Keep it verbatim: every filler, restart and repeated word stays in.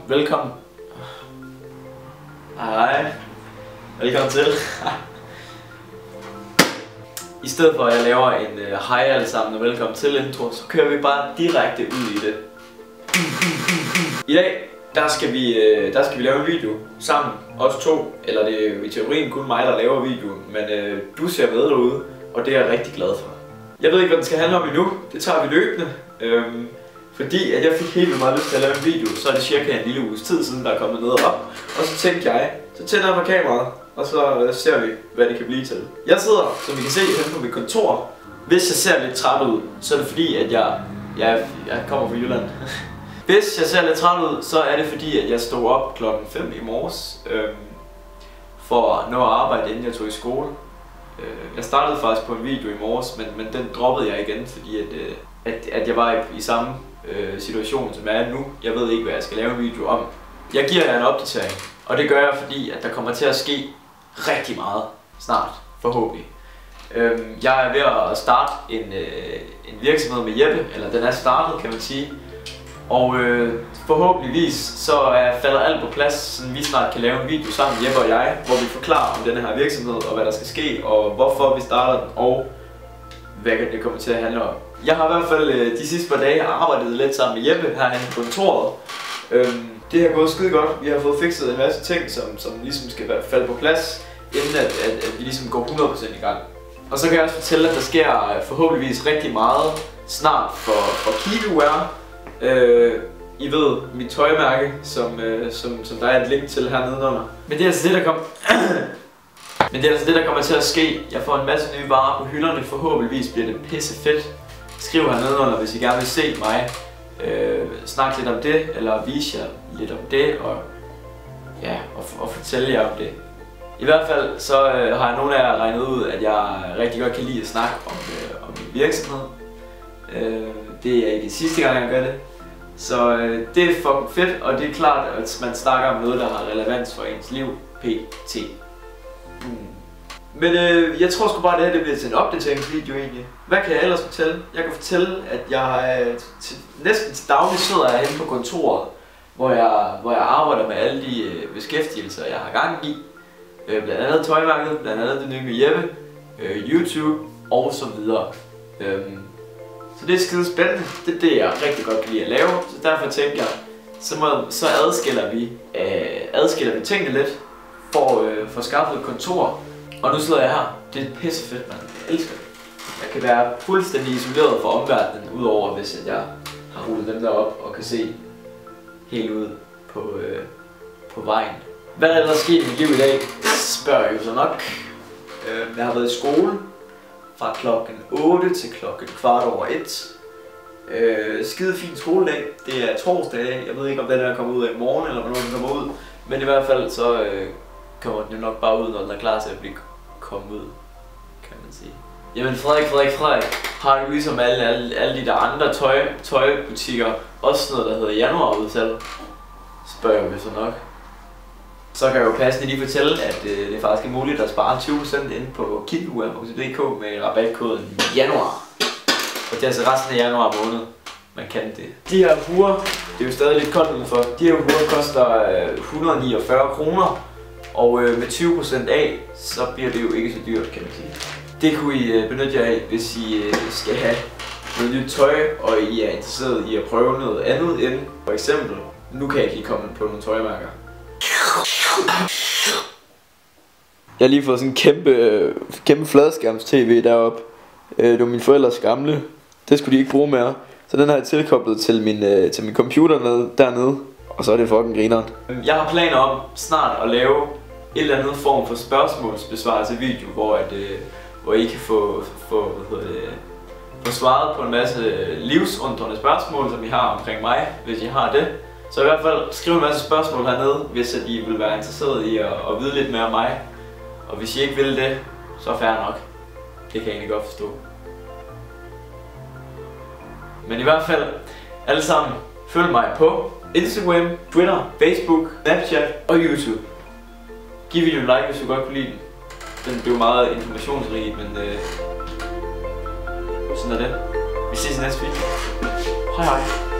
velkommen. Hej. Velkommen til. I stedet for at jeg laver en uh, hej alle sammen og velkommen til intro, så kører vi bare direkte ud i det. I dag, der skal vi, uh, der skal vi lave en video sammen, os to. Eller det er i teorien kun mig, der laver videoen, men uh, du ser med derude, og det er jeg rigtig glad for. Jeg ved ikke, hvad den skal handle om endnu. Det tager vi løbende. Øhm, fordi at jeg fik helt vildt meget lyst til at lave en video, så er det cirka en lille uges tid siden, der er kommet noget op. Og så tænkte jeg, så tænder jeg på kameraet, og så ser vi, hvad det kan blive til. Jeg sidder, som I kan se, henne på mit kontor. Hvis jeg ser lidt træt ud, så er det fordi, at jeg, jeg, jeg kommer fra Jylland. Hvis jeg ser lidt træt ud, så er det fordi, at jeg stod op klokken fem i morges øhm, for at nå at arbejde, inden jeg tog i skole. Jeg startede faktisk på en video i morges, men, men den droppede jeg igen, fordi at, at, at jeg var i, i samme øh, situation, som jeg er nu. Jeg ved ikke, hvad jeg skal lave en video om. Jeg giver jer en opdatering, og det gør jeg, fordi at der kommer til at ske rigtig meget snart, forhåbentlig. Øhm, jeg er ved at starte en, øh, en virksomhed med Jeppe, eller den er startet, kan man sige. Og øh, forhåbentligvis så er, falder alt på plads, så vi snart kan lave en video sammen, Jeppe og jeg, hvor vi forklarer om denne her virksomhed og hvad der skal ske og hvorfor vi starter den og hvad det kommer til at handle om. Jeg har i hvert fald øh, de sidste par dage arbejdet lidt sammen med Jeppe herinde på kontoret. Øhm, det har gået skide godt. Vi har fået fikset en masse ting, som, som ligesom skal falde på plads, inden at, at, at vi ligesom går hundrede procent i gang. Og så kan jeg også fortælle, at der sker forhåbentligvis rigtig meget snart for, for Kiwiwear. Øh, I ved, mit tøjmærke, som, øh, som, som der er et link til hernede under. Men det er altså det, der kommer Men det er altså det, der kommer til at ske. Jeg får en masse nye varer på hylderne. Forhåbentligvis bliver det pisse fedt. Skriv hernede under, hvis I gerne vil se mig øh, snakke lidt om det, eller vise jer lidt om det, og, ja, og, og fortælle jer om det. I hvert fald så øh, har jeg nogle af jer regnet ud, at jeg rigtig godt kan lide at snakke om, øh, om min virksomhed. Øh, det er ikke sidste gang, jeg gør det. Så øh, det er fucking fedt, og det er klart, at man snakker om noget, der har relevans for ens liv, pt. Mm. Men øh, jeg tror sgu bare, at det her det bliver til en opdateringsvideo egentlig. Hvad kan jeg ellers fortælle? Jeg kan fortælle, at jeg øh, til, næsten til daglig sidder jeg henne på kontoret, hvor jeg, hvor jeg arbejder med alle de øh, beskæftigelser, jeg har gang i. Øh, blandt andet tøjmærket, blandt andet det nye med Jeppe, øh, YouTube og så videre. Øh, Så det er skide spændende. Det er det, jeg rigtig godt kan lide at lave. Så derfor tænker jeg, så, må, så adskiller, vi, øh, adskiller vi tingene lidt for, øh, for at skaffe et kontor. Og nu sidder jeg her. Det er pisse fedt, man. Jeg elsker det. Jeg kan være fuldstændig isoleret fra omverdenen, udover hvis jeg har rullet dem der op og kan se helt ud på, øh, på vejen. Hvad er der ellers sket i mit liv i dag? Spørger jeg jo så nok. Øh, jeg har været i skole fra klokken otte til klokken kvart over et. Øh, skide fin skoledag. Det er torsdag. Jeg ved ikke, om den er kommet ud af i morgen, eller hvornår den kommer ud. Men i hvert fald så øh, kommer den nok bare ud, når den er klar til at blive kommet ud, kan man sige. Jamen Frederik, Frederik, Frederik, har du ligesom alle, alle, alle de der andre tøj, tøjbutikker også noget, der hedder januarudsalg? Spørger vi så nok. Så kan jeg jo passende lige fortælle, at øh, det faktisk er muligt at spare tyve procent inde på kiwiwear punktum d k med rabatkoden januar. Og det er altså resten af januar måned, man kan det. De her huer, det er jo stadig lidt koldt udenfor, de her huer koster øh, et hundrede og niogfyrre kroner. Og øh, med tyve procent af, så bliver det jo ikke så dyrt, kan man sige. Det kunne I øh, benytte jer af, hvis I øh, skal have noget nyt tøj, og I er interesseret i at prøve noget andet end. For eksempel, nu kan jeg ikke lige komme på nogle tøjmærker. Jeg har lige fået sådan en kæmpe, kæmpe fladskærms tv deroppe. Det var mine forældres gamle. Det skulle de ikke bruge mere. Så den har jeg tilkoblet til min, til min computer nede, dernede. Og så er det fucking grineren. Jeg har planer om snart at lave et eller andet form for spørgsmålsbesvarelse video, hvor, at, hvor I kan få, få, hvad hedder det, få svaret på en masse livsundrende spørgsmål, som I har omkring mig, hvis I har det. Så i hvert fald skriv en masse spørgsmål hernede, hvis at I vil være interesseret i at, at vide lidt mere om mig. Og hvis I ikke vil det, så er fair nok. Det kan jeg egentlig godt forstå. Men i hvert fald, alle sammen, følg mig på Instagram, Twitter, Facebook, Snapchat og YouTube. Giv videoen en like, hvis du godt kunne lide den. Den blev meget informationsrig, men øh, sådan er det. Vi ses i næste video. Hej hej.